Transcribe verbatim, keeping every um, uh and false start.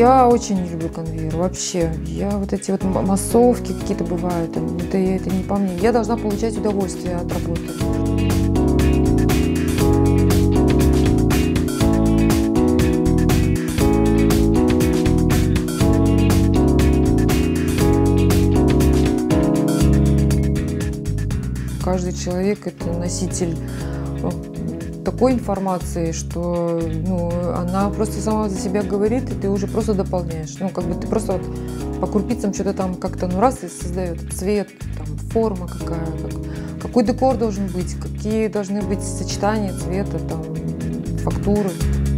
Я очень не люблю конвейер, вообще. Я вот эти вот массовки какие-то бывают, это, это не по мне. Я должна получать удовольствие от работы. Каждый человек – это носитель такой информации, что ну, она просто сама за себя говорит, и ты уже просто дополняешь. Ну, как бы ты просто вот по крупицам что-то там как-то ну, раз и создает цвет, там, форма какая, как, какой декор должен быть, какие должны быть сочетания цвета, там, фактуры.